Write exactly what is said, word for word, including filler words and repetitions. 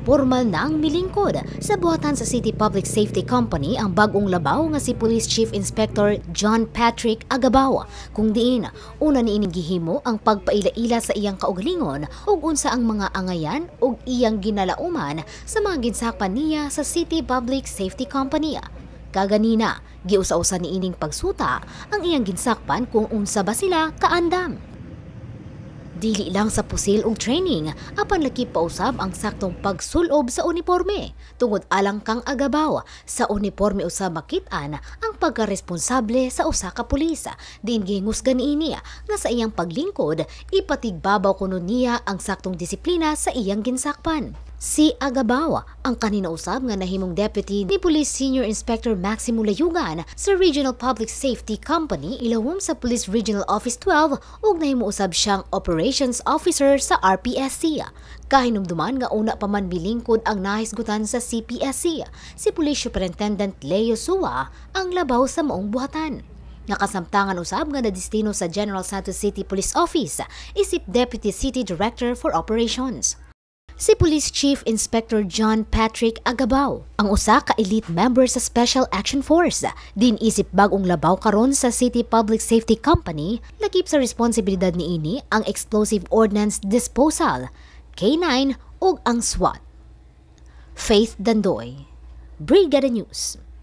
Pormal na ang milingkod sa buhatan sa City Public Safety Company ang bag-ong labaw nga si Police Chief Inspector John Patrick Agabaw, kung diin una niining gihimo ang pagpaila-ila sa iyang kaugalingon ug unsa ang mga angayan ug iyang ginalauman sa mga ginsakpan niya sa City Public Safety Company. Kaganina, giusa-usa niining pagsuta ang iyang ginsakpan kung unsa ba sila kaandam. Dili lang sa pusil ug training, apan laki pausab ang saktong pagsulob sa uniforme. Tungod alang kang Agabaw, sa uniforme usab makit-an ang pagkaresponsable sa usa ka pulis. Diin gihingusgan niini nga sa iyang paglingkod, ipatigbabaw kuno niya ang saktong disiplina sa iyang ginsakpan. Si Agabaw ang kanina usab nga nahimong deputy ni Police Senior Inspector Maximo Layugan sa Regional Public Safety Company ilawom sa Police Regional Office twelve ug nahimo usab siyang Operations Officer sa R P S C. Kahinumduman nga una pa man bilingkod ang nahisgutan sa C P S C, si Police Superintendent Leo Sua ang labaw sa maong buhatan. Nakasamtangan usab nga nadistino sa General Santos City Police Office isip Deputy City Director for Operations. Si Police Chief Inspector John Patrick Agabaw, ang usa ka elite member sa Special Action Force, din isip bag-ong labaw karon sa City Public Safety Company, lakip sa responsibilidad niini ang Explosive Ordnance Disposal, K nine ug ang SWAT. Faith Dandoy, Brigada News.